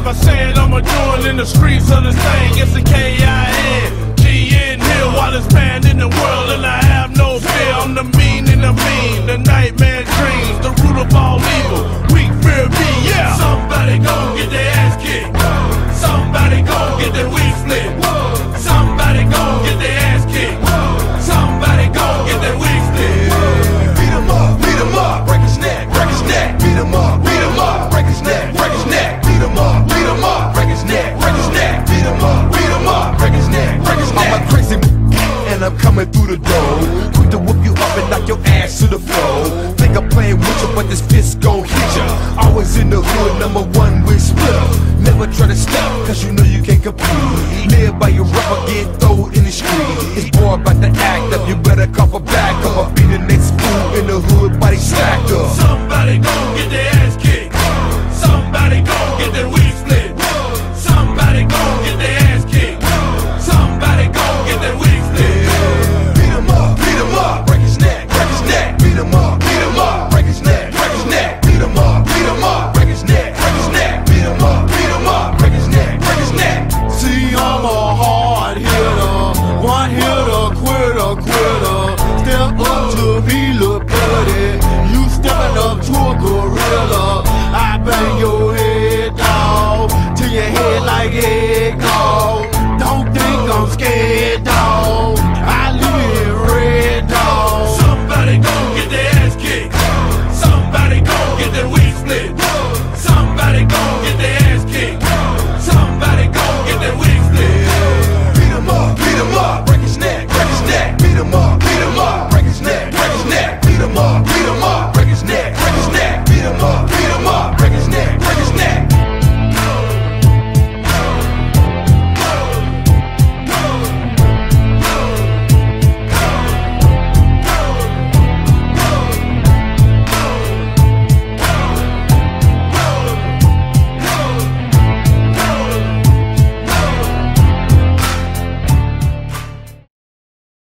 I said, I'ma do it in the streets of this thing. It's a K-I-N, G-N Hill, while it's banned in the world, and I have no fear. I'm the mean and the mean, the nightmare dreams, the root of all evil. Weak fear me, yeah. Somebody gon' get their ass kicked. Somebody gon' get their wig split. Somebody gon' get their ass kicked. Somebody gon' get their wig split. Beat 'em up, break his neck, beat 'em up, break his neck, beat 'em up, break his neck, beat 'em up, break his neck, I'm a crazy and I'm coming through the door, quick to whoop you up and knock your ass to the floor. Think I'm playing with you, but this fist gon' hit ya. Always in the hood, #1 with splitter. Never try to stop, cause you know you can't compete. Live by your rubber, get thrown in the street. It's boy about to act up, you better cough a back up. I'll be the next fool in the hood, body stacked up. Somebody gon' get their ass kicked. Somebody gon' get their wig split. Somebody gon' get their ass kicked. Somebody gon' get their wig split. Beat 'em up, break his neck, beat 'em up, break his neck, beat 'em up, break his neck, beat 'em up, break his neck, See, I'm a hard hitter, one hitter, quitter. Step up to me, look buddy. You stepping up to a gorilla. I bang your head down till your head like it.